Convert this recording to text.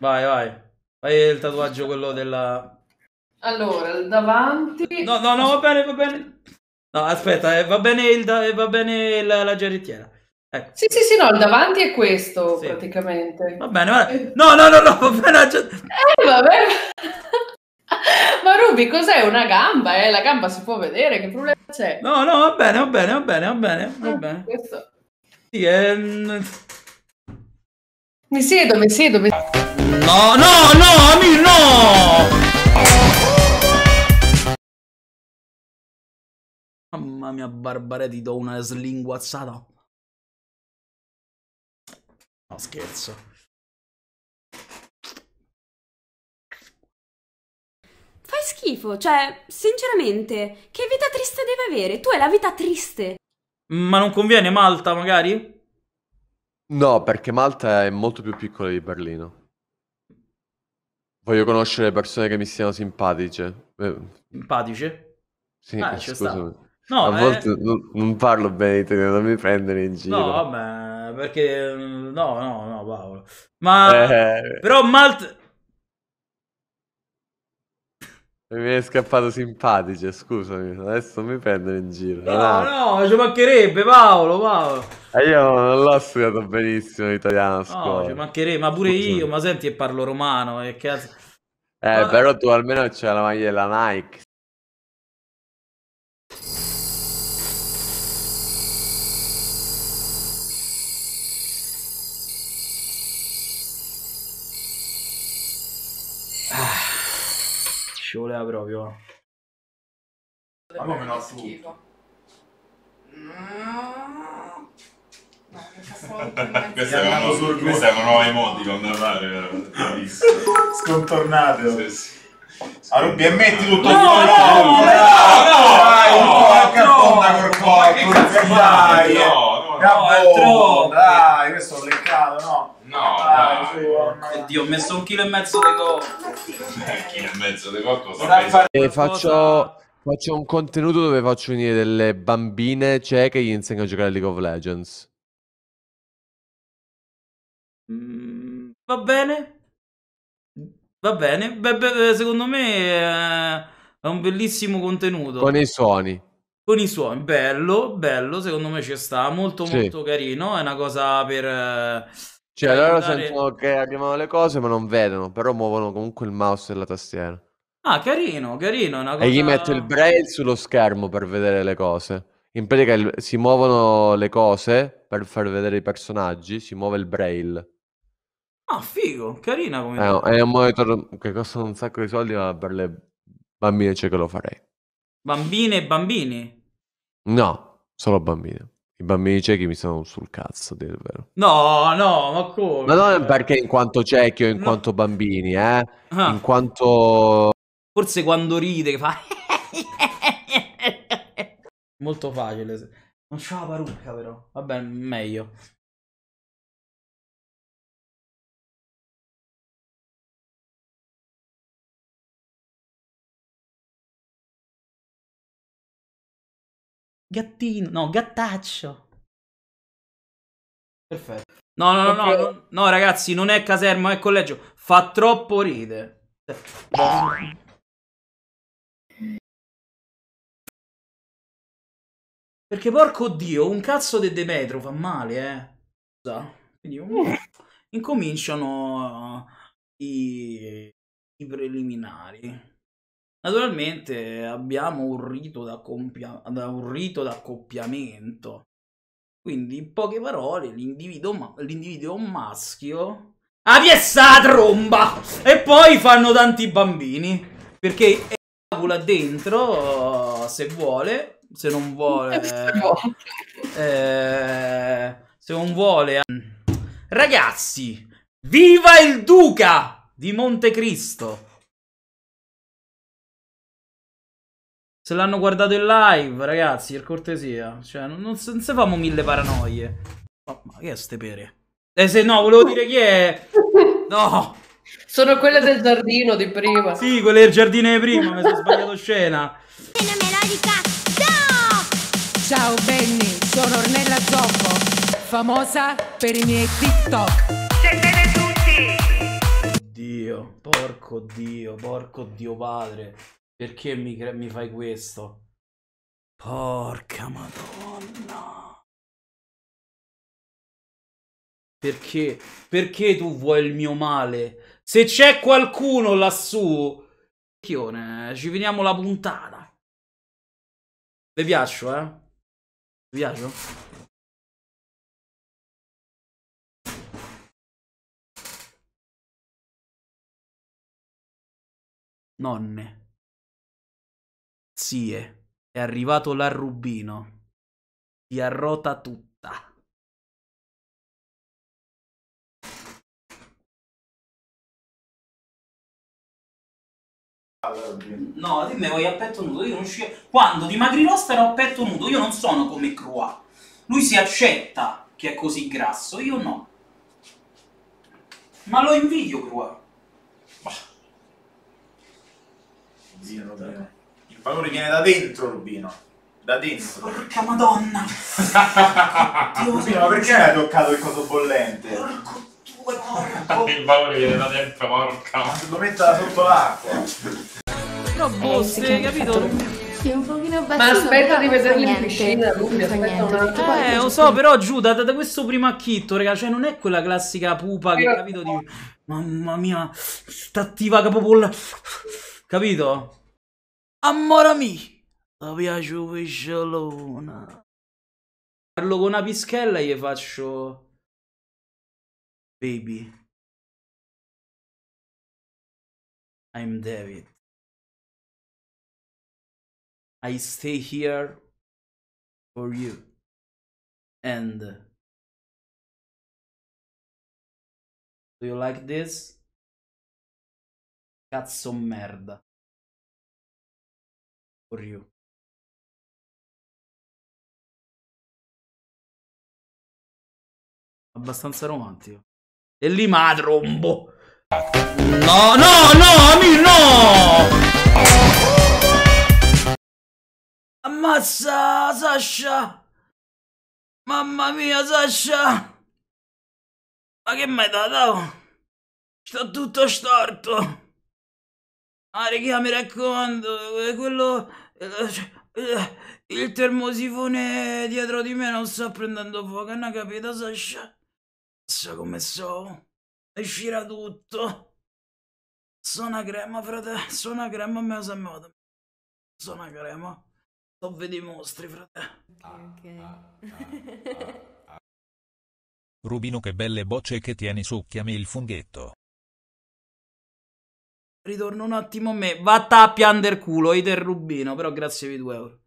Vai, vai. Fai il tatuaggio quello della... Allora, il davanti... No, no, no, va bene, va bene. No, aspetta, va bene, va bene la giarrettiera. Ecco. Sì, sì, sì, no, il davanti è questo, Sì. praticamente. Va bene, va bene. No, no, no, no, va bene. Vabbè. Ma Ruby, cos'è una gamba? La gamba si può vedere, che problema c'è? No, no, va bene, va bene, va bene, va bene, va bene. Questo... Sì, è... Mi siedo, mi siedo, mi... No, no, no, Amir, no! Mamma mia, Barbara, ti do una slinguazzata. No, scherzo. Fai schifo, cioè, sinceramente, che vita triste deve avere? Tu hai la vita triste. Ma non conviene Malta, magari? No, perché Malta è molto più piccola di Berlino. Voglio conoscere persone che mi siano simpatiche. Simpatice? Sì, Ci sta. scusami. No, A volte non parlo bene italiano, non mi prendere in giro. No, vabbè, perché... No, no, no, Paolo. Ma... Però Malta... Mi è scappato simpatice, scusami. Adesso non mi prendere in giro. No, no, ci mancherebbe, Paolo, Paolo. Io non l'ho studiato benissimo l'italiano a No, scuola. ci mancherebbe, ma pure io, ma senti che parlo romano, e cazzo... Però tu almeno c'hai la maglia della Nike. Ci voleva proprio. Ma come no? Schifo. Questa è una nuova emoticon da fare, vero? Scontornate. Sì. A Ruby, e metti tutto il no, dai, questo ho leccato, no? No, oddio, ho messo 1,5 kg di cocco. 1,5 kg di cocco. Faccio un contenuto dove faccio venire delle bambine cieche e gli insegno a giocare a League of Legends. Va bene. Va bene. Secondo me è un bellissimo contenuto. Con i suoni. Con i suoni. Bello, bello. Secondo me ci sta. Molto, molto carino. È una cosa per... Cioè, loro sentono che arrivano le cose ma non vedono, però muovono comunque il mouse e la tastiera. Ah, carino, carino. È una cosa... E gli metto il braille sullo schermo per vedere le cose. In pratica si muovono le cose per far vedere i personaggi, si muove il braille. Ah, figo, carina come È un monitor che costa un sacco di soldi, ma per le bambine che lo farei. Bambine e bambini? No, solo bambine. I bambini ciechi mi stanno sul cazzo, a dire il vero. No, no, ma come? Ma non perché in quanto ciechi o in quanto bambini, in quanto... Forse quando ride che fa... Molto facile. Non c'ha la parrucca però. Vabbè, meglio. Gattino, no, gattaccio. Perfetto. No, no, no, no, no, ragazzi, non è caserma, è collegio. Fa troppo ride. Perché porco dio, un cazzo di Demetro fa male, Quindi incominciano i preliminari. Naturalmente abbiamo un rito d'accoppiamento. Quindi, in poche parole, l'individuo maschio avviessa la tromba e poi fanno tanti bambini. Perché ejacula dentro se vuole, se non vuole. Se non vuole. Ragazzi, viva il Duca di Montecristo! Se l'hanno guardato in live, ragazzi, per cortesia. Cioè, non si famo mille paranoie. Oh, ma che è ste pere? Se no, volevo dire chi è. No. Sono quelle del giardino di prima. Sì, quelle del giardino di prima, mi sono sbagliato scena. Ciao Benny, sono Ornella Zoppo, famosa per i miei TikTok. Oddio. porco Dio padre. Perché mi fai questo? Porca madonna. Perché tu vuoi il mio male? Se c'è qualcuno lassù, ci finiamo la puntata. Vi piaccio, eh? Vi piaccio? Nonne. Zie. È arrivato l'arrubino. Ti arrota tutta. No, dimmi vuoi a petto nudo. Io non quando dimagrirò starò a petto nudo. Io non sono come Croix. Lui si accetta che è così grasso, io no. Ma lo invidio Croix. Il valore viene da dentro, Rubino. Da dentro. Porca madonna. Rubino, ma perché hai toccato il coso bollente? Porco due, porco. Il valore viene da dentro, porca. Lo metta sotto l'acqua. Però boste, capito? Sì, un pochino Ma aspetta di vederli in piscina, Ruby, aspetta un attimo. Lo so, però giù, da questo primo acchitto, raga, cioè non è quella classica pupa che, capito, di... Mamma mia, sta attiva capopolla. Capito? Amore mio, mi piace un pesciolone. Parlo con una pischella e gli faccio... Baby. I'm David. I stay here for you. And do you like this? Cazzo merda. For you. Abbastanza romantico. E lì ma trombo. No, no, no, amico, no! Ammazza, Sasha! Mamma mia, Sasha! Ma che mi hai dato? Sto tutto storto! Ah, raga, mi raccomando, quello... il termosifone dietro di me non sta prendendo fuoco, non hai capito, Sasha? So come so? Uscirà tutto! Sono una crema, frate, sono una crema, me la sapevo. Sono una crema. Sto vedi i mostri, frate. Rubino, che belle bocce che tieni, succhiami il funghetto. Ritorno un attimo a me. Vatta a piander culo, ite il Rubino, però grazie per i 2 euro.